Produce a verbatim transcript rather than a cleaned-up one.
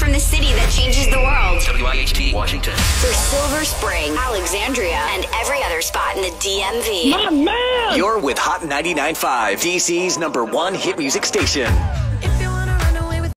from the city that changes the world. W I H T, Washington. For Silver Spring, Alexandria, and every other spot in the D M V. My man! You're with Hot ninety-nine point five, D C's number one hit music station.